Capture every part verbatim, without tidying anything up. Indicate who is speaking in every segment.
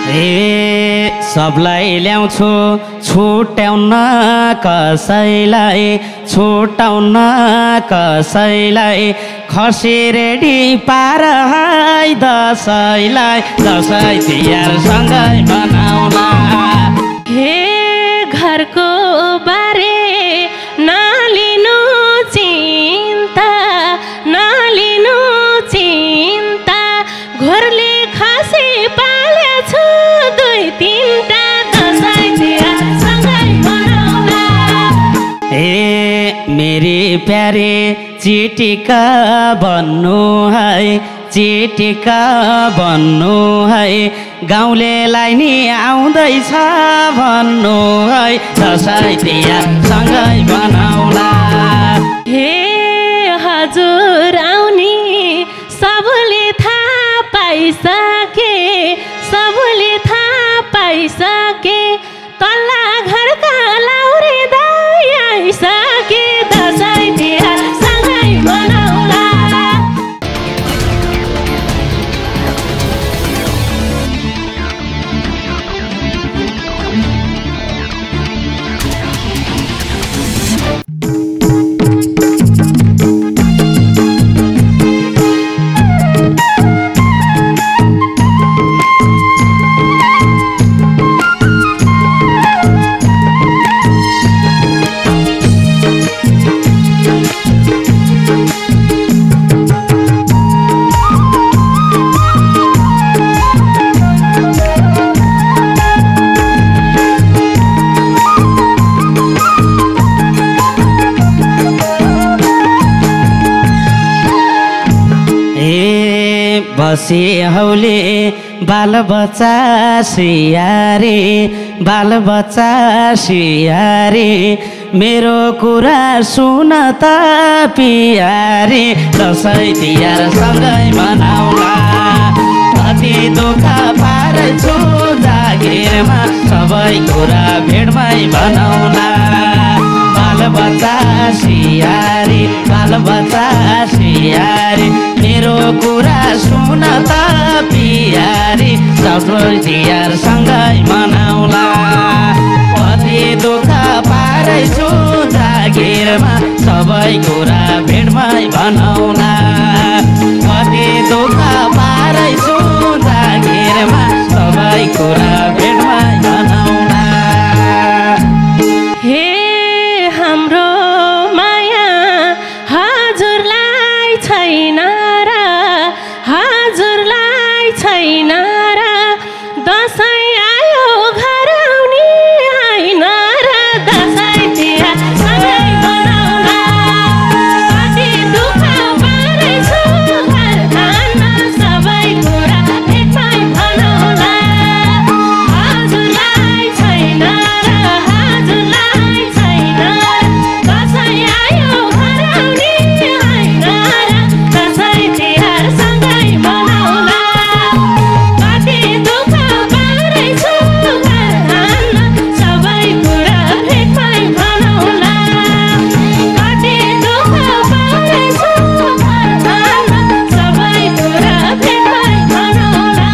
Speaker 1: ए सबलाई ल्याउँछु छुट्याउन कसैलाई छुट्याउन कसैलाई खसी रेडी पार है दसैँलाई दसैँ तिहार सँगै मनाउला।
Speaker 2: हे घरको बारे नलिनु चिन्ता नलिनु चिन्ता घरले खसी पालेछु दुई तीनटा दसैँ तिहार सँगै मनाउला।
Speaker 1: ए मेरी प्यारे चिटिका बन्नु है चिटिका बन्नु है गाउँलेलाई नि आउँदैछ भन्नु है दसैँ तिहार सँगै मनाउला।
Speaker 2: हे हजुर आउने सबले थाहा पाइसके सबले थाहा पाइसके तल्ला घरका लाउरे दाइ आइसके दसैँ तिहार सँगै मनाउला।
Speaker 1: बसी हौले बाल बच्चा सियारे बाल बच्चा सियारे मेरो कुरा सुन त पियारे दसैँ तिहार सँगै मनाउला। कति दुःख पार्छु जागिरमा सबै कुरा भेटमै बनाउला। बाल बच्चा सियारे बाल बच्चा सियारे मेरो कुरा सुन त पियारे दसैँ तिहार सँगै मनाउला। कति दुःख पारेछु जागिरमा सबै कुरा भेटमै बनाउला। कति दुःख पारेछु जागिरमा सबै कुरा भेटमै बनाउला।
Speaker 2: हे हाम्रो माया हजुरलाई छैन र हजुरलाई छैन र दसैँ आयो घर आउने होइन र दसैँ तिहार सँगै मनाउला। कति दुःख पारेछु घरमा सबै कुरा भेटमै बनाउला। हजुरलाई छैन र हजुरलाई छैन दसैँ आयो घर आउने होइन र दसैँ तिहार सँगै मनाउला। कति दुःख पारेछु घरमा सबै कुरा भेटमै बनाउला। कति दुःख पारेछु घरमा सबै कुरा भेटमै बनाउला।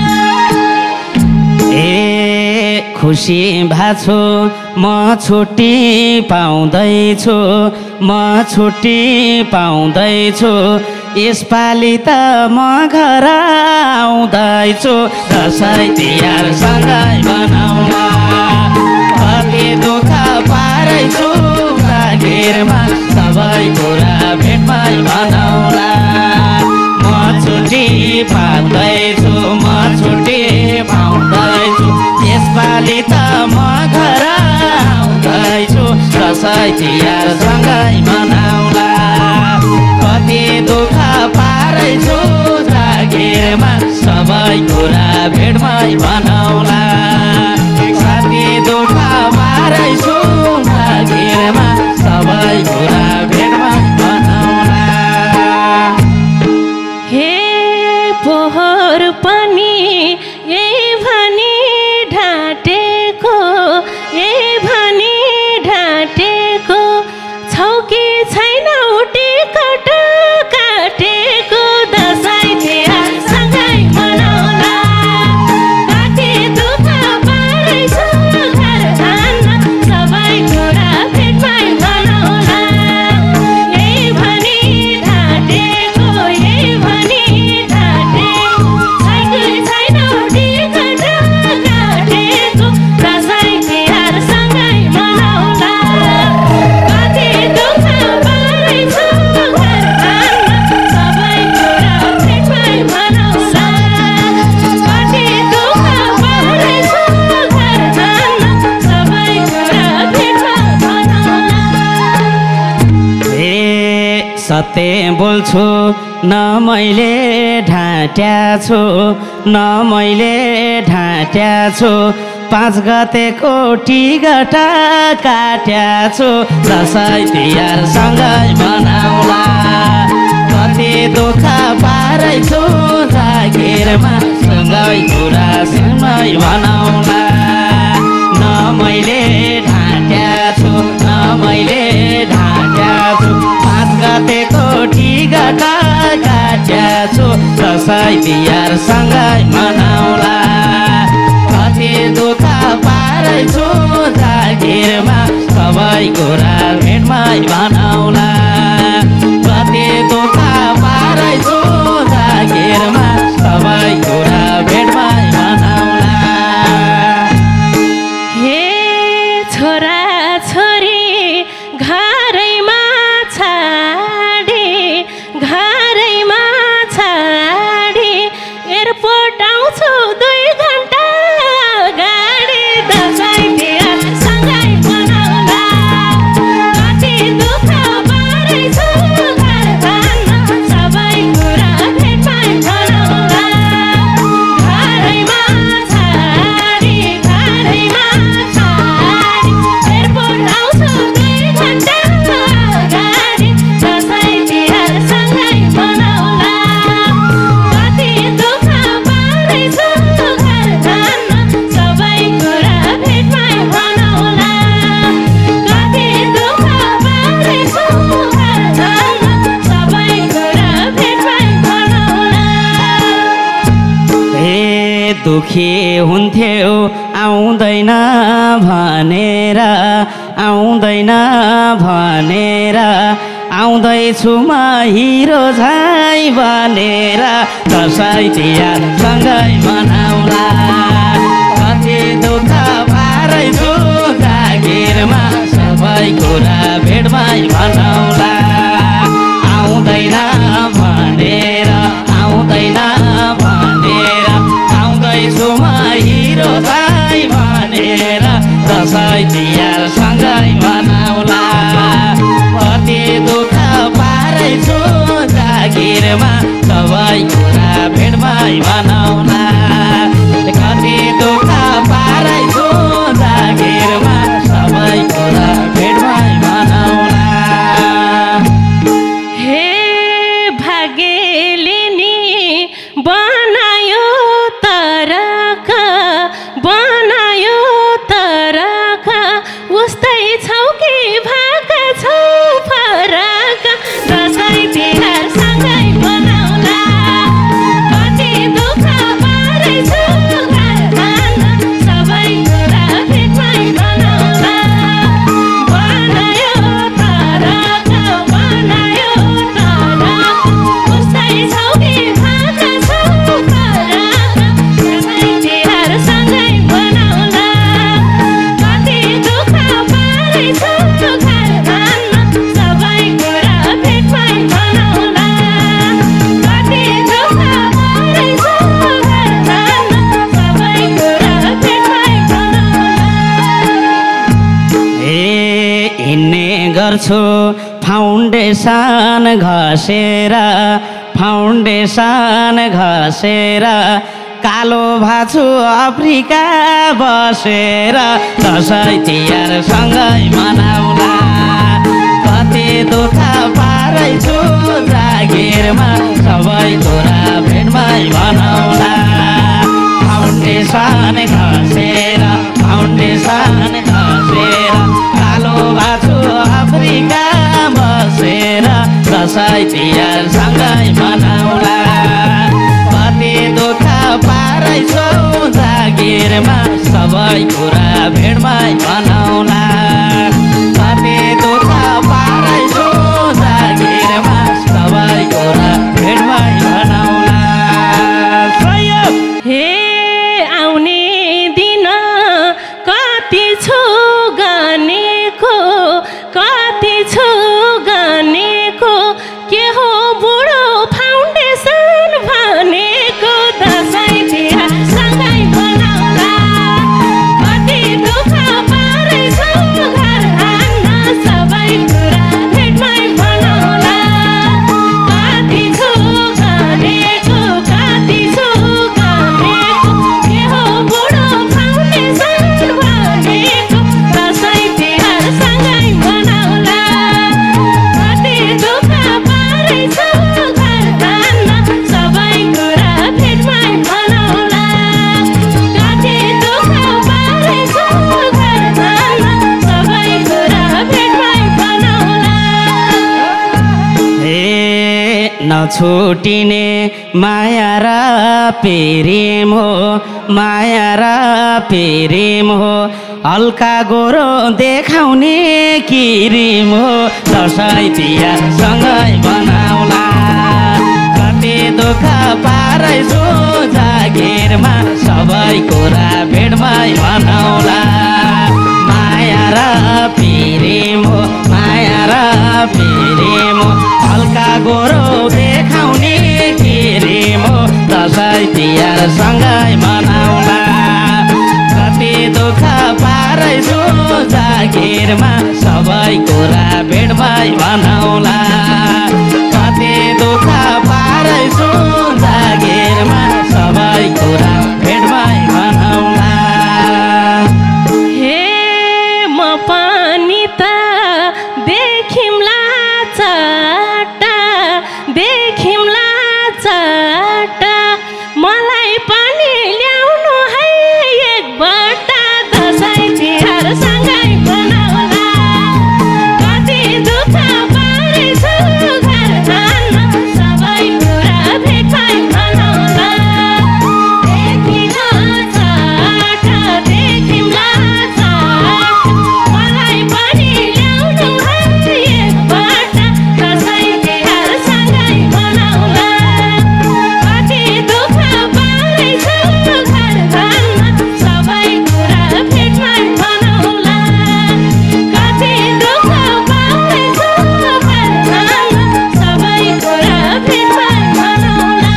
Speaker 1: ए खुसी भाछु म छुट्टी पाउँदैछु म छुट्टी पाउँदैछु यसपालि त म घर आउँदैछु दसैँ तिहार सँगै मनाउला। कति दुःख पारेछु जागिरमा सबै कुरा भेटमै बनाउला। म छुट्टी पाउँदैछु म छुट्टी पाउँदैछु यसपालि त म घर आउँदैछु दसैँ तिहार सँगै मनाउला। कति दुःख पारेछु जागिरमा सबै कुरा भेटमै बनाउला। कति दुःख पारेछु जागिरमा सबै कुरा भेटमै बनाउला।
Speaker 2: हे पोहोर पनि यही भनी ढाँटेको यही भनी ढाँटेको छौ कि छैन टिकट काटेको दसैँ तिहार सँगै मनाउला। कति दुःख
Speaker 1: सत्य बोल्छु न मैले ढाँट्या छु न मैले ढाँट्या छु पाँच गतेको टिकटा काट्या छु दसैँ तिहार सँगै मनाउला कति दुःख पारेछु जागिरमा सँगै कुरा सँगै मनाउला न मैले ढाँट्या छु न मैले ढाँट्या छु पाँच गतेको टिकटा काट्या छु दसैँ तिहार सँगै मनाउला कति दुःख पारेछु जागिरमा सबै कुरा भेटमै भनाउला कति दुःख पारेछु जागिरमा सबै कुरा भेटमै भनाउला
Speaker 2: हे छोरा छोरी घरैमा छाडी घरैमा छाडी एयरपोर्ट आउँछु दुई घन्टा गाडी दसैँ तिहार सँगै मनाउला कति दुःख पारेछु घर जान्न सबै कुरा भेटमै भनाउला घरैमा छाडी घरैमा छाडी एयरपोर्ट आउँछु दुई घन्टा गाडी दसैँ तिहार सँगै मनाउला कति दुःख पारेछु घर जान्न सबै कुरा भेटमै भनाउला कति दुःख पारेछु घर जान्न सबै कुरा भेटमै भनाउला
Speaker 1: हे दुखी हुन्थ्यौ आउँदैन भनेर आउँदैन भनेर आउँदैछु म हिरो झै भनेर दसैँ तिहार सँगै मनाउला कति दुःख पारेछु जागिरमा सबै कुरा भेटमै भनाउला आउँदैन भनेर आउँदैन भनेर आउँदैछु म हिरो झै भनेर दसैँ तिहार सँगै मनाउला कति दुःख पारेछु जागिरमा सबै कुरा भेटमै भनाउला कति दुःख पारेछु जागिरमा सबै कुरा भेटमै भनाउला
Speaker 2: हे भाग्यले नि बनायो तरक बनायो तरक उस्तै छौ कि भाग छौ फरक दसैँ तिहार सँगै मनाउला कति दुःख पारेछु घर जान्न सबै कुरा भेटमै भनाउला बनायो तरक बनायो तरक उस्तै छौ कि भाग छौ फरक दसैँ तिहार सँगै मनाउला कति दुःख पारेछु घर जान्न सबै कुरा भेटमै भनाउला कति दुःख पारेछु घर जान्न सबै कुरा भेटमै भनाउला
Speaker 1: हे हिँड्ने गर्छु फाउन्डेसन घसेर फाउन्डेसन घसेर कालो भाछु अफ्रिका बसेर दसैँ तिहार सँगै मनाउला कति दुःख पारेछु जागिरमा सबै कुरा भेटमै भनाउला फाउन्डेसन घसेर फाउन्डेसन घसेर कालो भाछु अफ्रिका बसेर दसैँ तिहार सँगै मनाउला कति दुःख पारेछु जागिरमा सबै कुरा भेटमै भनाउला कति दुःख पारेछु जागिरमा सबै कुरा भेटमै भनाउला
Speaker 2: हे आउने दिन कति छु गनेको कति छु गनेको के हो बुढो
Speaker 1: नछुटिने माया र प्रेम हो माया र प्रेम हो हल्का गोरो देखाउने किरिम हो दसैँ तिहार सँगै मनाउला कति दुःख पारेछु जागिरमा सबै कुरा भेटमै मनाउला माया र प्रेम हो माया र प्रेम हो हल्का गोरो देखाउने किरिम हो दसैँ तिहार सँगै मनाउला कति दुःख पारेछु जागिरमा सबै कुरा भेटमै मनाउला कति दुःख पारेछु जागिरमा सबै कुरा भेटमै मनाउला
Speaker 2: हे म पनि त देखिमला चट्टा देखिमला चट्टा मलाई पनि ल्याउनु है एक बट्टा दसैँ तिहार सँगै मनाउला कति दुःख पारेछु घर जान्न सबै कुरा भेटमै मनाउला देखिमला चट्टा देखिमला चट्टा मलाई पनि ल्याउनु है एक बट्टा दसैँ तिहार सँगै मनाउला कति दुःख पारेछु घर जान्न सबै कुरा भेटमै मनाउला कति दुःख पारेछु घर जान्न सबै कुरा भेटमै मनाउला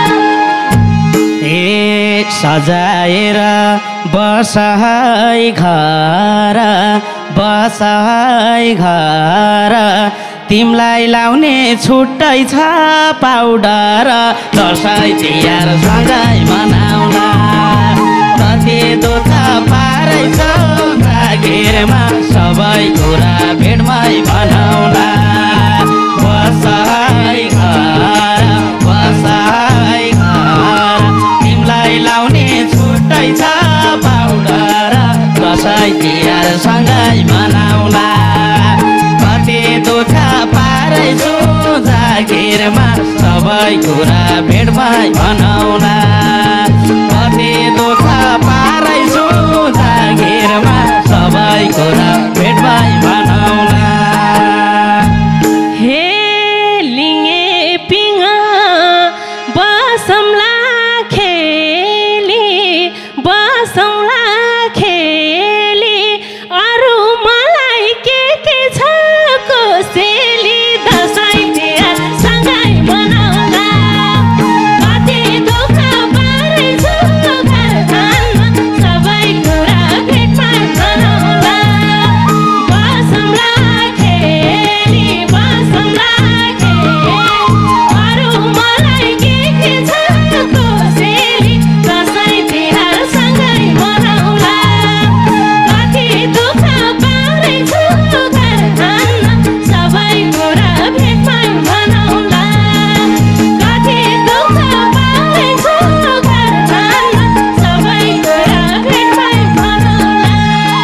Speaker 1: ए सजाएर बस है घर बस है घर तिमलाई लाउने छुट्टै छ पाउडर दसैँ तिहार सँगै मनाउला कति दुःख पारेछु जागिरमा सबै कुरा भेटमै मनाउला बस है घर बस है घर तिमलाई लाउने छुट्टै छ पाउडर दसैँ तिहार सँगै मनाउला कति दुःख पारेछु जागिरमा सबै कुरा भेटमै मनाउला कति दुःख पारेछु जागिरमा सबै कुरा भेटमै मनाउला
Speaker 2: हे लिङे पिङ बसौँला खेली बसौँला खेली अरू मलाई के के छ कोसेली दसैँ तिहार सँगै मनाउला कति दुःख पारेछु घर जान्न सबै कुरा भेटमै मनाउला बसौँला खेली बसौँला खेली अरू मलाई के के छ कोसेली दसैँ तिहार सँगै मनाउला कति दुःख पारेछु घर जान्न सबै कुरा भेटमै मनाउला कति दुःख पारेछु घर जान्न सबै कुरा भेटमै मनाउला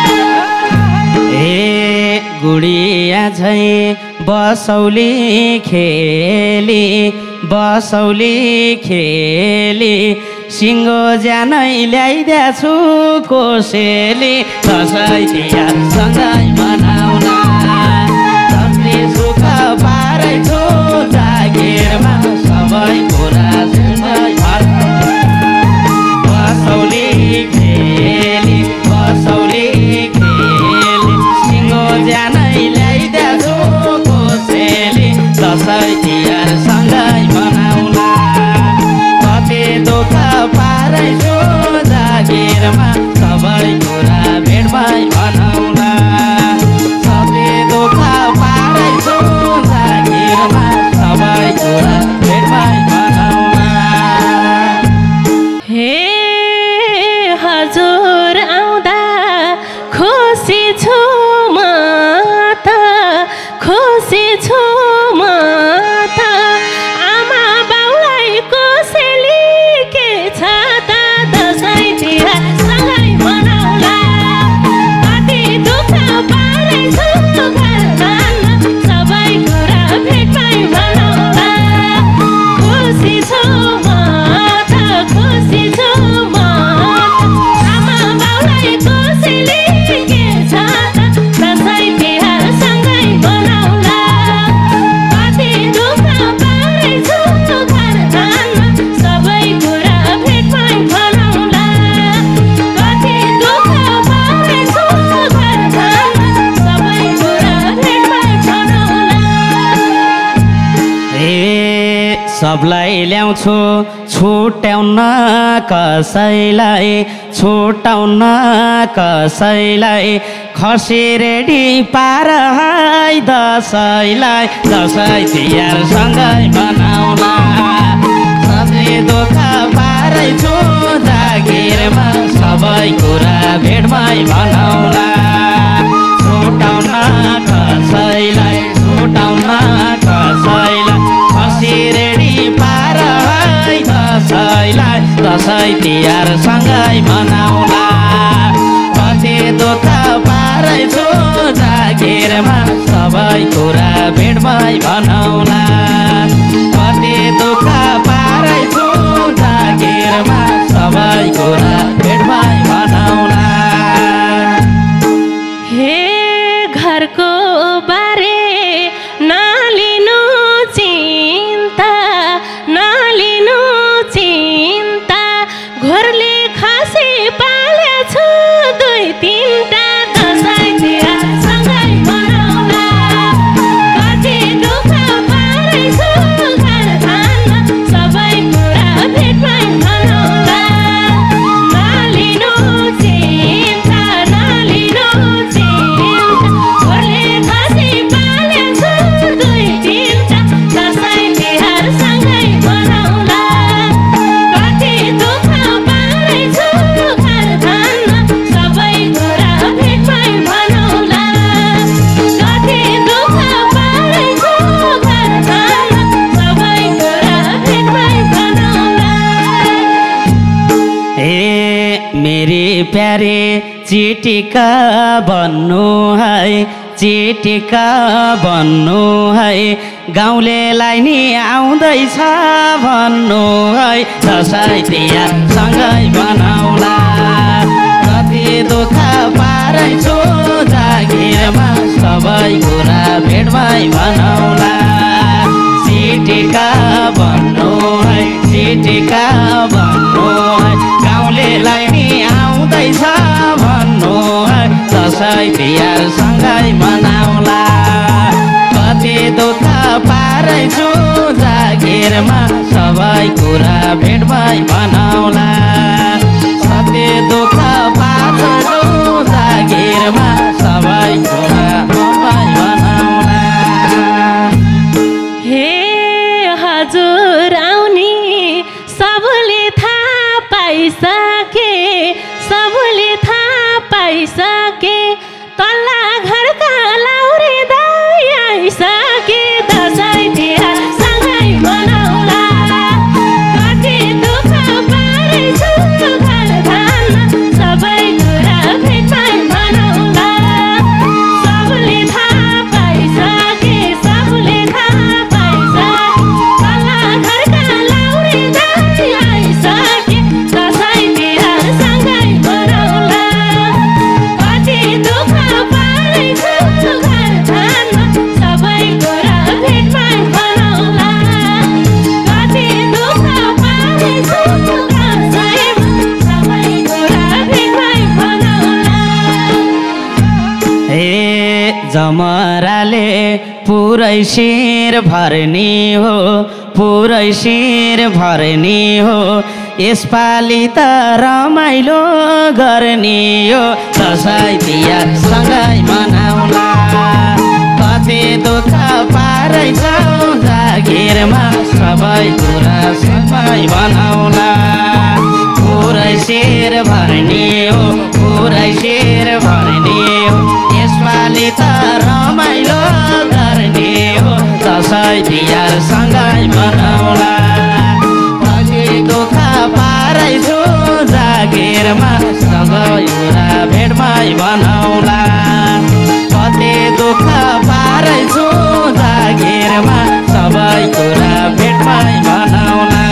Speaker 1: ए गुडिया झै बसौली खेली बसौली खेली सिङ्गो ज्यानै ल्याइदिएछु कोसेली दसैँ तिहार सँगै मनाउला कति सुख पारेछु जागिरमा सबै कुरा सँगै बसौली खेली बसौली खेली सिङ्गो ज्यानै ल्याइदिएछु कोसेली दसैँ तिहार सँगै मनाउला कति दुःख पारेछु जागिरमा सबै कुरा भेटमै मनाउला सबलाई ल्याउँछु छुट्याउन कसैलाई छुट्याउन कसैलाई खसी रेडी पार है दसैँलाई दसैँ तिहार सँगै मनाउला सधैँ दुःख पारेछु जागिरमा सबै कुरा भेटमै भनाउला छुटाउन कसैलाई छुटाउन कसैलाई खसी रेडी पार है दसैँलाई दसैँ तिहार सँगै मनाउला कति दुःख पारेछु जागिरमा सबै कुरा भेटमै भनाउला कति दुःख पारेछु जागिरमा सबै कुरा भेटमै भनाउला
Speaker 2: हे घरको बारे नलिनु चिन्ता नलिनु चिन्ता घरले खसी पालेछु दुई तिनटा दसैँ तिहार सँगै मनाउला कति दुःख पारेछु घरखानमा सबै कुरा भेटमै भनाउला नलिनु चिन्ता नलिनु चिन्ता घरले खसी पालेछु दुई तिनटा दसैँ तिहार सँगै मनाउला कति दुःख पारेछु घरखानमा सबै कुरा भेटमै भनाउला कति दुःख पारेछु घरखानमा सबै कुरा भेटमै भनाउला
Speaker 1: ए मेरी प्यारे चिटिका बन्नु है चिटिका बन्नु है गाउँलेलाई नि आउँदैछ भन्नु है दसैँ तिहार सँगै मनाउला कति दुःख पारेछु जागिरमा सबै कुरा भेटमै भनाउला चिटिका बन्नु है चिटिका बन्नु है गाउँलेलाई नि आउँदैछ भन्नु है दसैँ तिहार सँगै मनाउला कति दुःख पारेछु जागिरमा सबै कुरा भेटमै भनाउला कति दुःख पारेछु जागिरमा सबै कुरा भेटमै भनाउला
Speaker 2: हे हजुर आउने सबले थाहा पाइसके सबले थाहा पाइसके तल्ला घरका लाउरे दाइ आइसके दसैँ तिहार सँगै मनाउला कति दुःख पारेछु घरखानमा सबै कुरा भेटमै भनाउला सबले थाहा पाइसके सबले थाहा पाइसके तल्ला घरका लाउरे दाइ आइसके दसैँ तिहार सँगै मनाउला कति दुःख पारेछु घरखानमा सबै कुरा भेटमै भनाउला कति दुःख पारेछु दसैँमा सबै कुरा भेटमै भनाउला
Speaker 1: हे जमराले पुरै शिर भर्ने हो पुरै शिर भर्ने हो यसपालि त रमाइलो गर्ने हो दसैँ तिहार सँगै मनाउला कति दुःख पारेछौ जागिरमा सबै कुरा सँगै भनाउला पुरै शिर भर्ने हो पुरै शिर भर्ने हो यसपालि त रमाइलो गर्ने हो दसैँ तिहार सँगै मनाउला कति दुःख पारेछु जागिरमा सबै कुरा भेटमै भनाउला कति दुःख पारेछु जागिरमा सबै कुरा भेटमै भनाउला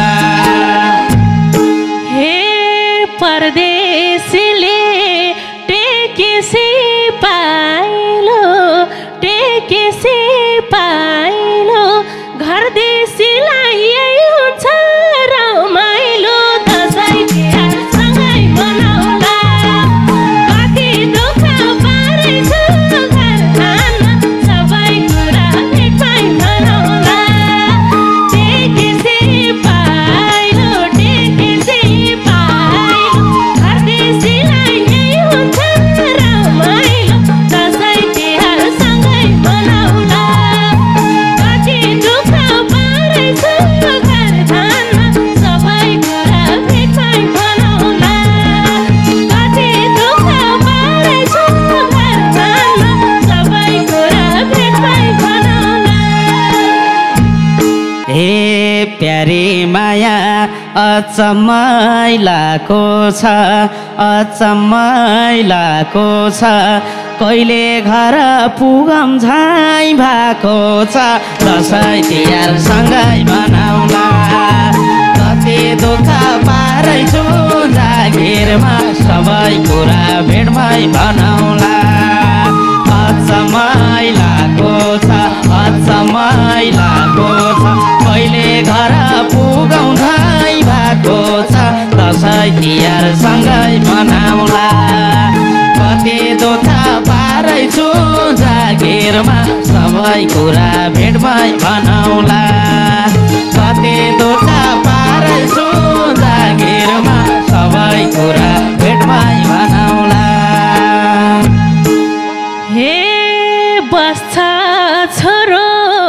Speaker 2: हे परदेशीले टेकेसी पाइलो टेकेसी पाइलो घरदेशीलाई यही हुन्छ रमाइलो दसैँ तिहार सँगै मनाउला कति दुःख पारेछु घरखानमा सबै कुरा
Speaker 1: प्यारी माया अचम्मै लाको छ अचम्मै लाको छ कहिले घर पुगम झाइ भएको छ दसैँ तिहार सँगै मनाउला कति दुःख पारेछु जागिरमा सबै कुरा भेटमै बनाउला अचम्मै लाको छ अचम्मै लाको छ कहिले घर पुगौँ झाइ भएको छ दसैँ तिहार सँगै मनाउला कति दुःख पारेछु जागिरमा सबै कुरा भेटमै बनाउला कति दुःख पारेछु जागिरमा सबै कुरा भेटमै बनाउला
Speaker 2: हे बस्छ छोरो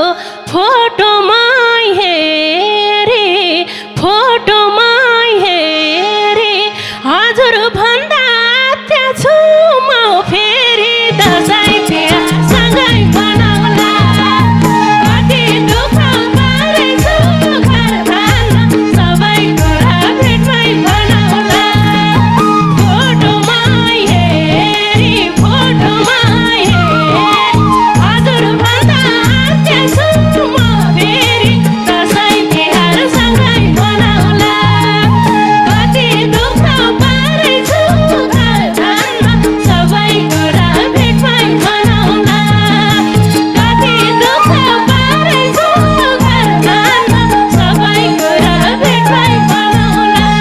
Speaker 2: फोटोमै हेरे फोटोमै हेरे हजुर भन्दा त्यहाँ छु म फेरि दसैँ तिहार सँगै मनाउला कति दुःख पारेछु घर धान्न सबै कुरा भेटमै बनाउला फोटोमै हेरी फोटोमै हेरी हजुर भन्दा त्यहाँ छु म फेरि दसैँ तिहार सँगै मनाउला कति दुःख पारेछु घर धान्न सबै कुरा भेटमै बनाउला कति दुःख पारेछु घर धान्न सबै कुरा भेटमै बनाउला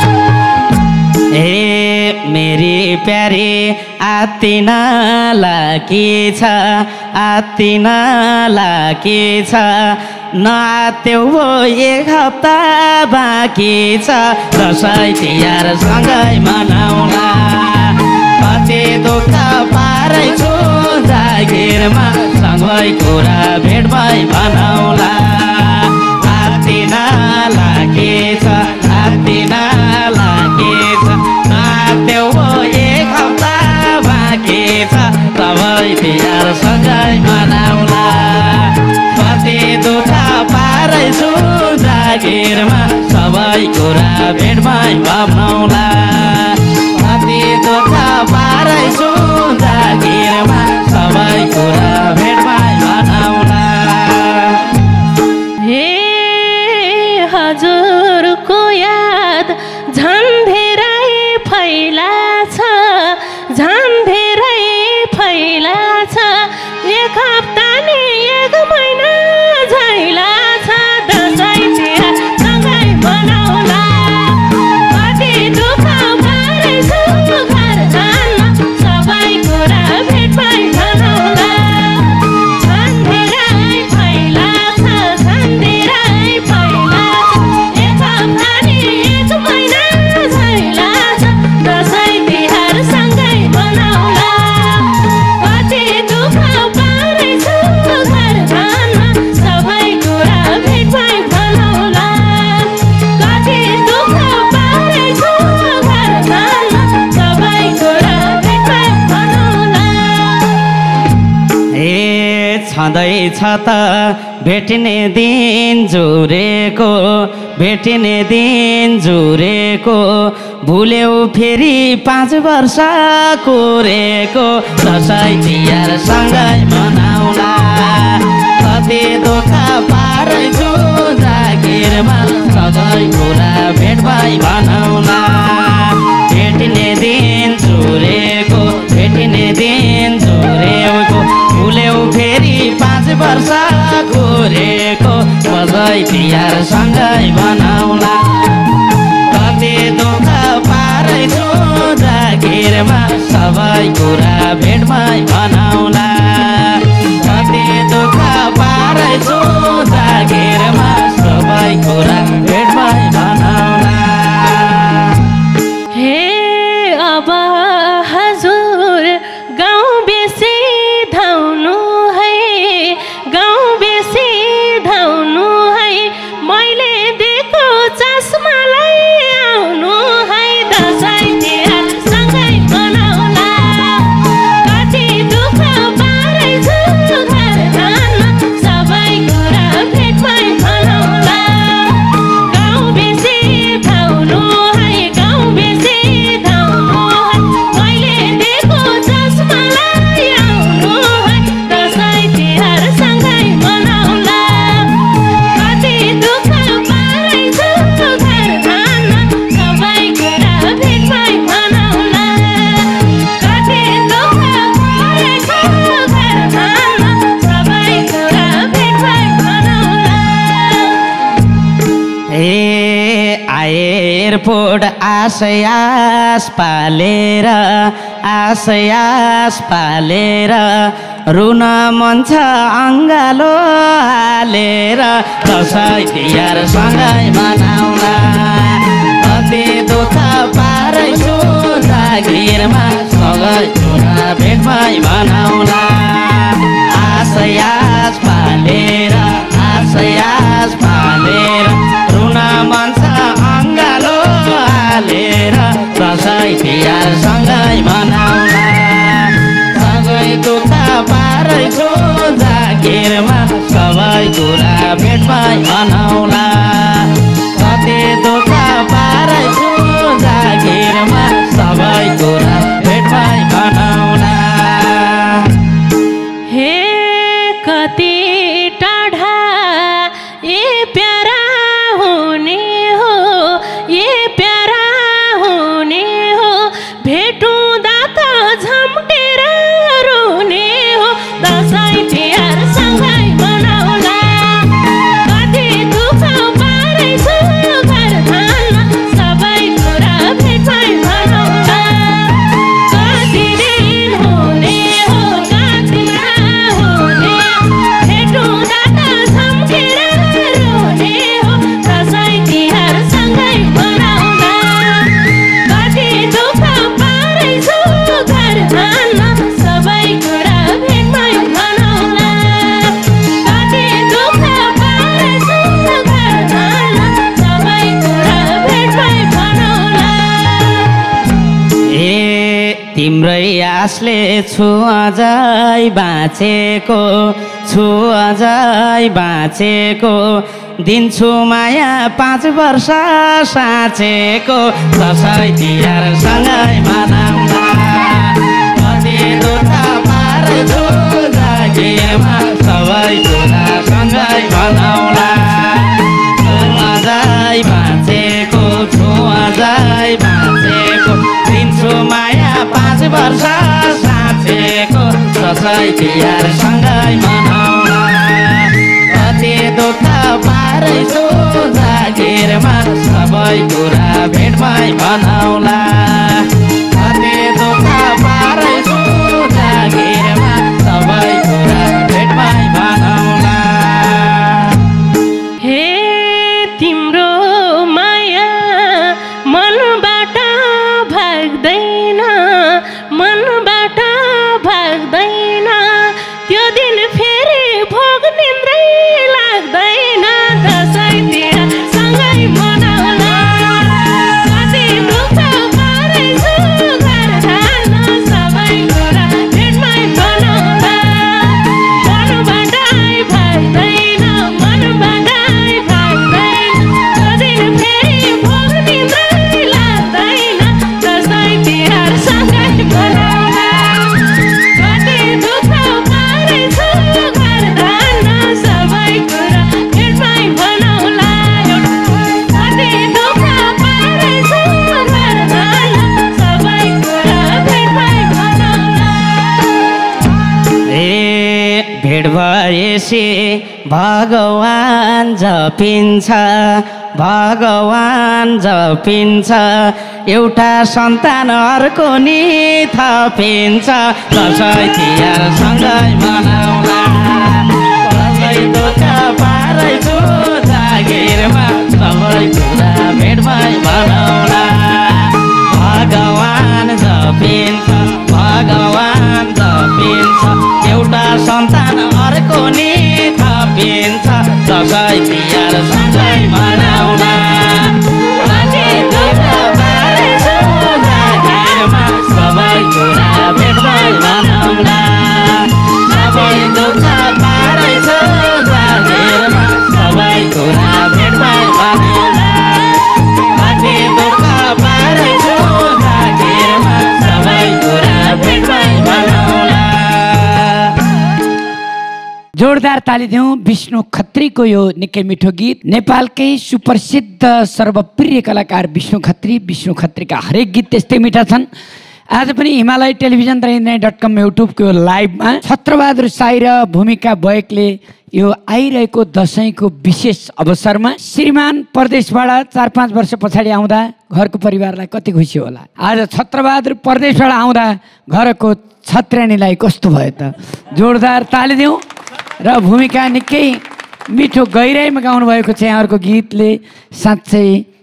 Speaker 1: ए मेरी प्यारी आत्तिन लाकी छ आत्तिन लाकी छ नआत्यो हो एक हप्ता बाँकी छ दसैँ तिहार सँगै मनाउला कति दुःख पारेछु जागिरमा सँगै कुरा भेटमै बनाउला आत्तिन लाकी छ आत्तिन लाकी छ नआत्यो हो एक हप्ता बाँकी छ सबै तिहार सँगै मनाउला कति दुःख पारेछु जागिरमा सबै कुरा भेटमै बनाउला कति दुःख पारेछु जागिरमा सबै कुरा भेटमै बनाउला
Speaker 2: हे हजुरको याद झन् धेरै फैला छ झन् धेरै फैला छ एक हप्ता नि एक महिना झैला छ दसैँ तिहार सँगै मनाउला कति दुःख पारेछु घर धान्न सबै कुरा भेटमै बनाउला झन् धेरै फैला छ झन् धेरै फैला छ एक हप्ता नि एक महिना झैला छ दसैँ तिहार सँगै मनाउला कति दुःख पारेछु घर धान्न सबै कुरा भेटमै बनाउला कति दुःख पारेछु घर धान्न सबै कुरा भेटमै बनाउला
Speaker 1: ए छँदैछ त भेट्ने दिन जुरेको भेट्ने दिन जुरेको भुल्यौ फेरि पाँच वर्ष कोरेको दसैँ तिहार सँगै मनाउला कति दुःख पारेछु जागिरमा सबै कुरा भेटमै बनाउला भेट्ने दिन जुरेको भेट्ने दिन जुरेको भुल्यौ फेरि पाँच वर्ष कोरेको दसैँ तिहार सँगै मनाउला कति दुःख पारेछु जागिरमा सबै कुरा भेटमै बनाउला कति दुःख पारेछु जागिरमा सबै कुरा भेटमै बनाउला
Speaker 2: हे अब हजुर गाउँ बेसी धाउनु है गाउँ बेसी धाउनु है मैले दिएको चस्मालाई आउनु है दसैँ तिहार सँगै मनाउला कति दुःख
Speaker 1: पोड आशयास पालेर आशयास पालेर रुन मन छ अङ्गालो हालेर दसैँ तिहार सँगै मनाउला कति दुःख पार्छु जागिरमा सँगै कुरा भेटमै मनाउला आशयास पालेर आशयास पालेर रुन मन छ अङ्गालो हालेर दसैँ तिहार सँगै मनाउला सँगै दुःख पार्छु जागिरमा सबै कुरा भेटमै मनाउला कति दुःख पार्छु जागिरमा सबै कुरा भेटमै मनाउला
Speaker 2: हे कति टाढा ए प्यारा हुने हो ए प्यारा हुने हो भेटुँदा त झम्टेर रुने हो दसैँ तिहार सँगै मनाउला कति दुःख पारेछु घर धानमा सबै कुरा भेटमै मनाउला कति दिन हुने हो कति हुने भेटुँदा त झम्टेर रुने हो दसैँ तिहार सँगै मनाउला कति दुःख पारेछु घर धानमा सबै कुरा भेटमै मनाउला कति दुःख पारेछु घर धानमा सबै कुरा भेटमै मनाउला
Speaker 1: ए तिम्रै आशले छु अझै बाँचेको छु अझै बाँचेको दिन्छु माया पाँच वर्ष साँचेको दसैँ तिहार सँगै मनाउला कति दुःख पार्छु जागिरमा सबै कुरा सँगै मनाउला अझै बाँचेको छु अझै बाँचेको दिन्छु माया पाँच वर्ष साँचेको दसैँ तिहार सँगै मनाउला कति दुःख पार्छु जागिरमा सबै कुरा भेटमै मनाउला कति दुःख पार्छु जागिरमा सबै कुरा भेटमै मनाउला
Speaker 2: हे तिम्रो माया मनबाट भाग्दैन मनबाट भाग्दैन त्यो दिन फेरि भोग निन्द्रै लाग्दैन दसैँ तिहार सँगै मनाउला कति दुःख पारेछु घर धान्न सबै कुरा भेटमै मनाउला मनबाट भाग्दैन मनबाट भाग्दैन त्यो दिन फेरि भोग निन्द्रै लाग्दैन दसैँ तिहार सँगै मनाउला कति दुःख पारेछु घर धान्न सबै कुरा भेटमै मनाउला कति दुःख पारेछु घर धान्न सबै कुरा भेटमै मनाउला
Speaker 1: ए भेट भएपछि भगवान जपिन्छ भगवान जपिन्छ एउटा सन्तान अर्को नि थपिन्छ दसैँ तिहार सँगै मनाउला कसै दुःख पार्छु जागिरमा सबै कुरा भेटमै मनाउला भगवान जपिन्छ भगवान जपिन्छ एउटा सन्तान अर्को नि थपिन्छ दसैँ तिहार सँगै मनाउला कति दुःख पार्छु जागिरमा सबै कुरा भेटमै मनाउला सबै दुःख पार्छु जागिरमा सबै कुरा भेटमै मनाउला कति दुःख पार्छु जागिरमा सबै कुरा भेटमै मनाउला
Speaker 3: जोरदार ताली दिउँ विष्णु खत्रीको यो निकै मिठो गीत नेपालकै सुप्रसिद्ध सर्वप्रिय कलाकार विष्णु खत्री विष्णु खत्रीका हरेक गीत त्यस्तै मिठा छन् आज पनि हिमालय टेलिभिजन र इन्द्रायणी डट कम युट्युबको लाइभमा छत्रबहादुर साई र भूमिका बयकले यो आइरहेको दसैँको विशेष अवसरमा श्रीमान परदेशबाट चार पाँच वर्ष पछाडि आउँदा घरको परिवारलाई कति खुसी होला। आज छत्रबहादुर परदेशबाट आउँदा घरको छत्र्यानीलाई कस्तो भयो त। जोरदार ताली दिउँ। र भूमिका निकै मिठो गहिराइमा गाउनु भएको छ यहाँहरूको गीतले। साँच्चै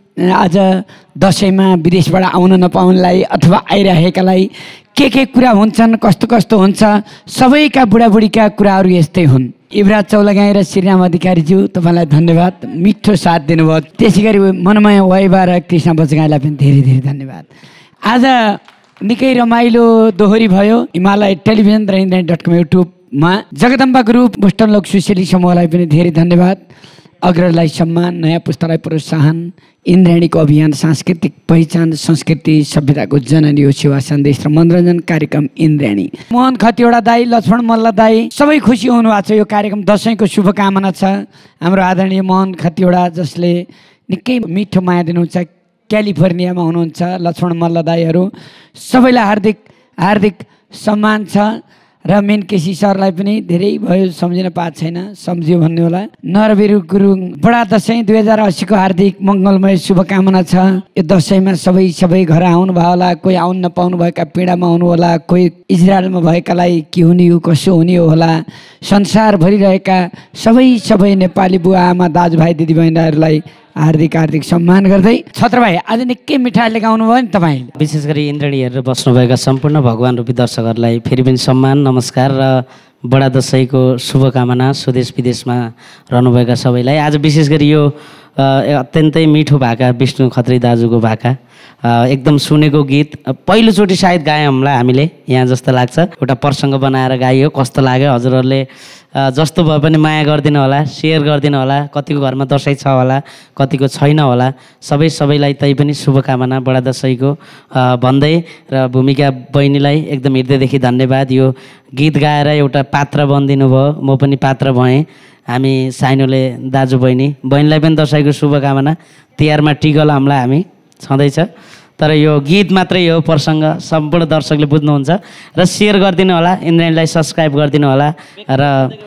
Speaker 3: आज दसैँमा विदेशबाट आउन नपाउनलाई अथवा आइरहेकालाई के के कुरा हुन्छन्, कस्तो कस्तो हुन्छ, सबैका बुढाबुढीका कुराहरू यस्तै हुन्। युवराज चौलागाई र श्रीराम अधिकारीज्यू तपाईँलाई धन्यवाद, मिठो साथ दिनुभयो। त्यसै गरी मनमाया वाइबा र कृष्ण बजगाईलाई पनि धेरै धेरै धन्यवाद। आज निकै रमाइलो दोहोरी भयो हिमालय टेलिभिजन र इन्द्रायणी डट कम युट्युबमा। जगदम्बा ग्रुप बोस्टन लोक सुशेली समूहलाई पनि धेरै धन्यवाद। अग्रजलाई सम्मान, नयाँ पुस्तालाई प्रोत्साहन, इन्द्रायणीको अभियान सांस्कृतिक पहिचान, संस्कृति सभ्यताको जननी हो सेवा सन्देश र मनोरञ्जन कार्यक्रम इन्द्रायणी। मोहन खतिवडा दाई, लक्ष्मण मल्ल दाई सबै खुसी हुनु भएको छ। यो कार्यक्रम दसैँको शुभकामना छ। हाम्रो आदरणीय मोहन खतिवडा जसले निकै मिठो माया दिनुहुन्छ, क्यालिफोर्नियामा हुनुहुन्छ। लक्ष्मण मल्ल दाईहरू सबैलाई हार्दिक हार्दिक सम्मान छ। र मेन केसी सरलाई पनि धेरै भयो सम्झिन पाएको छैन, सम्झियो भन्ने होला। नरवीर गुरुङ बडा दसैँ दुई हजार अस्सीको हार्दिक मङ्गलमय शुभकामना छ। यो दसैँमा सबै सबै घर आउनुभयो होला, कोही आउनु नपाउनु भएका पीडामा हुनु होला, कोही इजरायलमा भएकालाई के हुने हो कसो हुने हो होला। संसारभरि रहेका सबै सबै नेपाली बुवा आमा दाजुभाइ दिदीबहिनीहरूलाई हार्दिक हार्दिक सम्मान गर्दै छत्रभाइ आज निकै मिठाईले गाउनु भयो नि तपाईँले।
Speaker 1: विशेष गरी इन्द्रायणी हेरेर बस्नुभएका सम्पूर्ण भगवान रूपी दर्शकहरूलाई फेरि पनि सम्मान, नमस्कार र बडा दसैँको शुभकामना। स्वदेश विदेशमा रहनुभएका सबैलाई आज विशेष गरी यो अत्यन्तै मिठो भाका विष्णु खत्री दाजुको भाका एकदम सुनेको गीत पहिलोचोटि सायद गायौँ हामीलाई हामीले यहाँ जस्तो लाग्छ। एउटा प्रसङ्ग बनाएर गाइयो, कस्तो लाग्यो हजुरहरूले जस्तो भए पनि माया गरिदिनु होला, सेयर गरिदिनु होला। कतिको घरमा दसैँ छ होला, कतिको छैन होला। सबै सबैलाई तै पनि शुभकामना बडा दसैँको भन्दै र भूमिका बहिनीलाई एकदम हृदयदेखि धन्यवाद। यो गीत गाएर एउटा पात्र बनिदिनु भयो, म पनि पात्र भएँ। हामी साइनोले दाजु बहिनी बहिनीलाई पनि दसैँको शुभकामना। तिहारमा टिका लाउँला हामी छँदैछ, तर यो गीत मात्रै हो प्रसङ्ग सम्पूर्ण दर्शकले बुझ्नुहुन्छ र सेयर गरिदिनु होला, इन्द्रायणीलाई सब्सक्राइब गरिदिनु होला र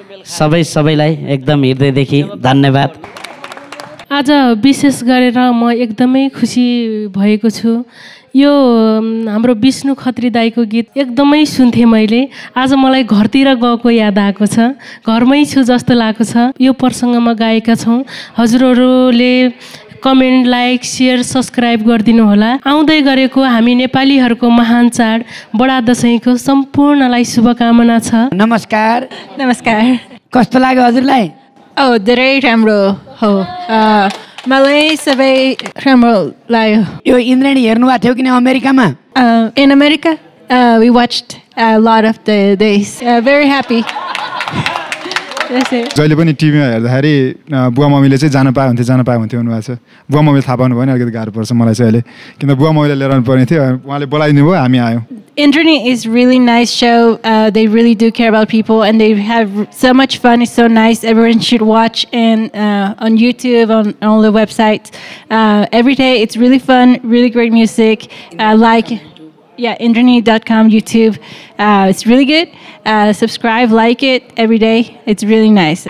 Speaker 1: सबै सबैलाई एकदम हृदयदेखि धन्यवाद।
Speaker 2: आज विशेष गरेर म एकदमै खुसी भएको छु। यो हाम्रो विष्णु खत्री दाईको गीत एकदमै सुन्थेँ मैले। आज मलाई घरतिर गएको याद आएको छ, घरमै छु जस्तो लागेको छ। यो प्रसङ्गमा गाएका छौँ। हजुरहरूले कमेन्ट, लाइक, सेयर, सब्सक्राइब गरिदिनु होला। आउँदै गरेको हामी नेपालीहरूको महान चाड बडा दसैँको सम्पूर्णलाई शुभकामना छ।
Speaker 3: नमस्कार।
Speaker 4: नमस्कार।
Speaker 3: कस्तो लाग्यो हजुरलाई?
Speaker 4: ओ धेरै राम्रो हो, मलाई सबै राम्रो लाग्यो।
Speaker 3: यो इन्द्रायणी हेर्नु भएको थियो किन अमेरिकामा?
Speaker 4: In America we watched a lot of the days. Uh, very happy.
Speaker 5: जहिले पनि टिभीमा हेर्दाखेरि बुवा मम्मीले चाहिँ जान पाए हुन्थ्यो जान पाए हुन्थ्यो भन्नुभएको छ। बुवा मम्मीले थाहा पाउनु भयो नि अलिकति गाह्रो पर्छ मलाई चाहिँ अहिले, किन बुवा मम्मीले लिएर आउनु पर्ने थियो, उहाँले बोलाइदिनु भयो, हामी आयौँ।
Speaker 4: Indrayणी is really nice show. Uh, they really do care about people and they have so much fun. It's so nice. Everyone should watch and uh, on YouTube, on, on all the websites. Uh, every day it's really fun, really great music. Uh, like, yeah, Indrayणी dot com, YouTube. Uh, it's really good. Uh, subscribe, like it every day. It's really nice.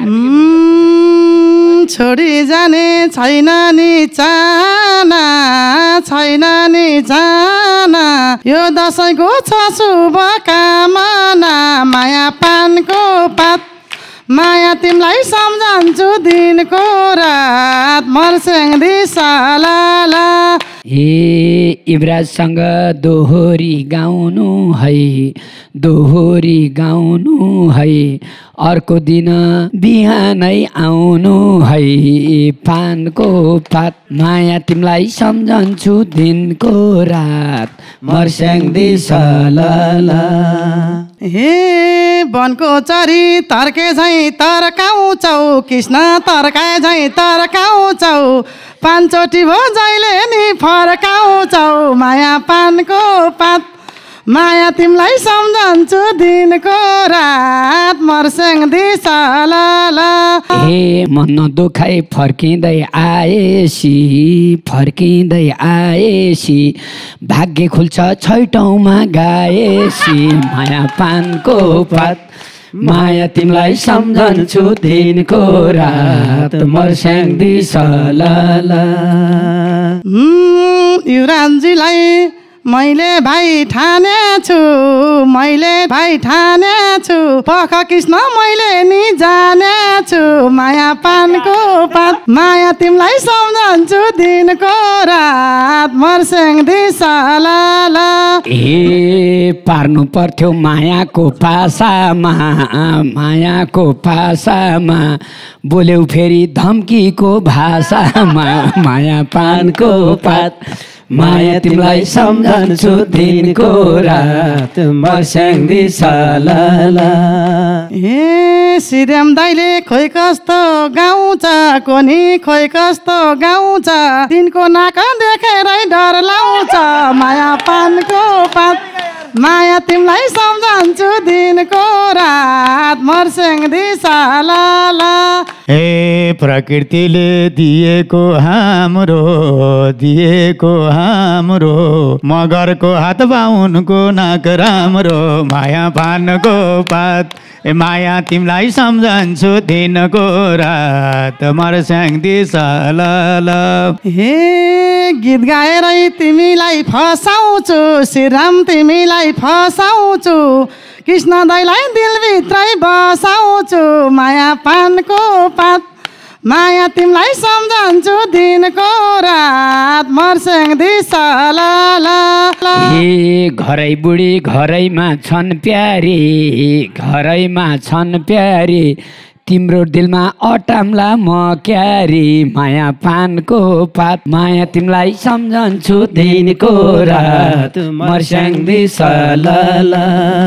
Speaker 6: छोडी जाने छैन नि चाहना छैन नि जाना यो दसैँको छ शुभकामना माया पानको पात माया तिमीलाई सम्झन्छु दिनको रात मर्स्याङ दिसालाला।
Speaker 3: हे युवराजसँग दोहोरी गाउनु है दोहोरी गाउनु है अर्को दिन बिहानै आउनु है पानको पात माया तिमीलाई सम्झन्छु दिनको रात मर्स्याङ दिसालाला।
Speaker 6: हे वनको चरी तर्के झैँ तर्काउँछौ कृष्ण तर्काए झैँ तर्काउँछौ पाँचचोटि भो जहिले नि फर्काउँछौ माया पानको पात माया तिमीलाई सम्झन्छु दिनको रात मर्स्याङ दिसालाला।
Speaker 3: हे मन दुखाइ फर्किँदै आएसी फर्किँदै आएसी भाग्य खुल्छ छैटौँमा गाएसी माया पानको पात माया तिमीलाई सम्झन्छु दिनको रात मर्स्याङ दिसला
Speaker 6: युवराजजीलाई मैले भाइ ठानेछु मैले भाइ ठानेछु पख कृष्ण मैले नि जानेछु माया पानको पात माया तिमीलाई सम्झन्छु दिनको रात मर्स्याङ दिसला
Speaker 3: ए पार्नु पर्थ्यो मायाको पासामा मायाको पासामा बोल्यौ फेरि धम्कीको भाषामा माया पानको पात माया तिमीलाई सम्झन्छु दिनको रात मर्स्याङ दिसला
Speaker 6: ए श्रीराम दाइले खोइ कस्तो गाउँछ कोनी खोइ कस्तो गाउँछ दिनको नाक देखेरै डर लाउँछ माया पानको पात माया तिमीलाई सम्झन्छु दिनको रात मर्स्याङ दिसला
Speaker 7: हे प्रकृतिले दिएको हाम्रो दिएको हाम्रो मगरको हात बाहुनको नाक राम्रो माया पानको पात ए माया तिमीलाई सम्झन्छु दिनको रात मर्स्याङ दिसला
Speaker 6: हे गीत गाएरै तिमीलाई फसाउँछु श्रीराम तिमीलाई फसाउँछु कृष्ण दाइलाई दिलभित्रै बसाउँछु माया पानको पात माया तिमीलाई सम्झन्छु दिनको रात मर्स्याङ दिसला
Speaker 3: ए घरै बुढी घरैमा छन् प्यारी घरैमा छन् प्यारी तिम्रो दिलमा अटाम्ला म क्यारी माया पानको पात माया तिमीलाई सम्झन्छु दिनको रात मर्स्याङ दिसला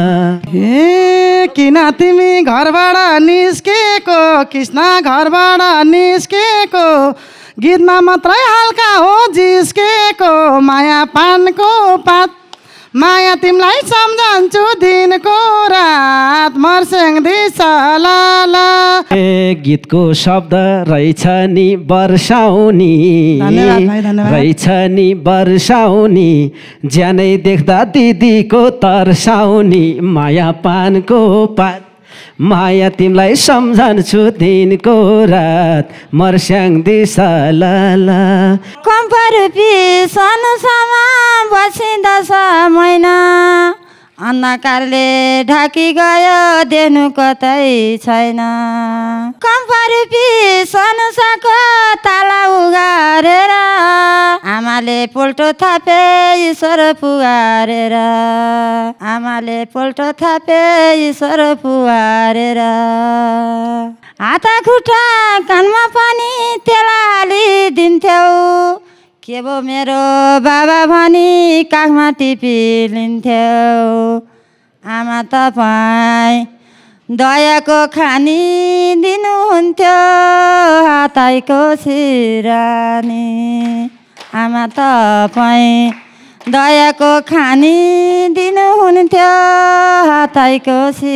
Speaker 6: हे किन तिमी घरबाट निस्केको कृष्ण घरबाट निस्केको गीतमा मात्रै हल्का हो जिस्केको माया पानको पात माया तिमीलाई सम्झन्छु दिनको रात मर्स्याङ दिसला
Speaker 8: ए गीतको शब्द रहेछ नि वर्षाउनी रहेछ नि वर्षाउनी ज्यानै देख्दा दिदीको तर्साउनी माया पानको पात माया तिमीलाई सम्झन्छु दिनको रात मर्स्याङ दिसला
Speaker 9: कम्परुपी सनुसमा बसी दस महिना अन्धकारले ढाकी गयो देनु कतै छैन कम्परुपी सनुसाको ताला उगारेर आमाले पोल्टो थापे ईश्वर पुगारेर आमाले पोल्टो थापे ईश्वर पुगारेर हात खुट्टा कानमा पनि तेला हालिदिन्थ्यौ के भो मेरो बाबा भनी काखमा टिपी लिन्थ्यौ आमा तपाईँ दयाको खानी दिनुहुन्थ्यो हातैको सिरानी आमा तपाईँ दयाको खानी दिनुहुन्थ्यो हातैको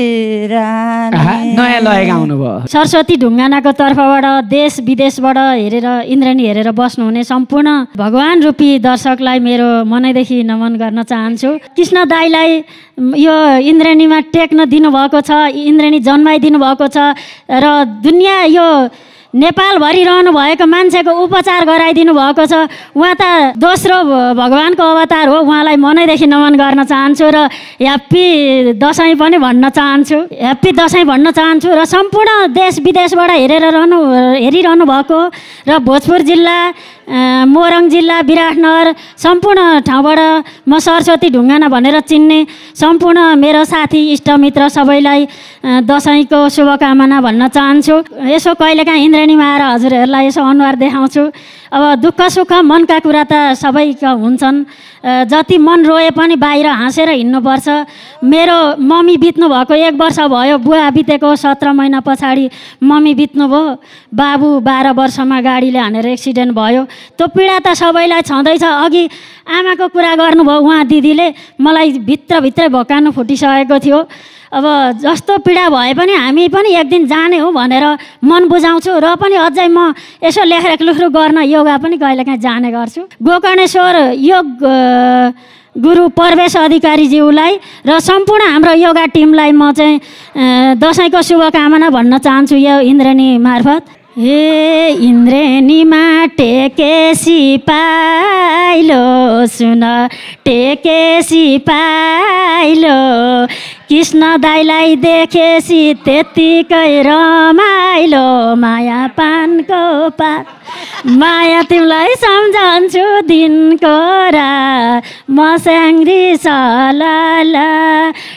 Speaker 9: सिरानी
Speaker 3: नयाँ लय गाउनु भयो
Speaker 10: सरस्वती ढुङ्गानाको तर्फबाट देश विदेशबाट हेरेर इन्द्रेणी हेरेर बस्नुहुने सम्पूर्ण भगवान रूपी दर्शकलाई मेरो मनैदेखि नमन गर्न चाहन्छु कृष्ण दाइलाई यो इन्द्रेणीमा टेक्न दिनुभएको छ इन्द्रेणी जन्माइदिनु भएको छ र दुनियाँ यो नेपालभरि रहनु भएको मान्छेको उपचार गराइदिनु भएको छ उहाँ त दोस्रो भगवानको अवतार हो उहाँलाई मनैदेखि नमन गर्न चाहन्छु र ह्याप्पी दसैँ पनि भन्न चाहन्छु ह्याप्पी दसैँ भन्न चाहन्छु र सम्पूर्ण देश विदेशबाट हेरेर रहनु हेरिरहनु भएको र भोजपुर जिल्ला मोरङ जिल्ला विराटनगर सम्पूर्ण ठाउँबाट म सरस्वती ढुङ्गाना भनेर चिन्ने सम्पूर्ण मेरो साथी इष्टमित्र सबैलाई दसैँको शुभकामना भन्न चाहन्छु यसो कहिलेकाहीँ इन्द्रेणीमा आएर हजुरहरूलाई यसो अनुहार देखाउँछु अब दुःख सुख मनका कुरा त सबैका हुन्छन् जति मन रोए पनि बाहिर हाँसेर हिँड्नुपर्छ मेरो मम्मी बित्नु भएको एक वर्ष भयो बुवा बितेको सत्र महिना पछाडि मम्मी बित्नुभयो बाबु बाह्र वर्षमा गाडीले हानेर एक्सिडेन्ट भयो त्यो पीडा त सबैलाई छँदैछ अघि आमाको कुरा गर्नुभयो उहाँ दिदीले मलाई भित्रभित्रै भकानु फुटिसकेको थियो अब जस्तो पीडा भए पनि हामी पनि एक दिन जाने हो भनेर मन बुझाउँछु र पनि अझै म यसो लेखरेख लुख्रु गर्न योगा पनि कहिलेकाहीँ जाने गर्छु। गोकर्णेश्वर योग गुरु परवेश अधिकारीज्यूलाई र सम्पूर्ण हाम्रो योगा टिमलाई म चाहिँ दसैँको शुभकामना भन्न चाहन्छु यो इन्द्रेणी मार्फत। हे इन्द्रेणीमा टेकेसी पाइलो सुन टेकेसी पाइलो कृष्ण दाइलाई देखेसी त्यत्तिकै रमाइलो माया पानको पात माया तिमीलाई सम्झन्छु दिनको रात म स्याङ्री सलाला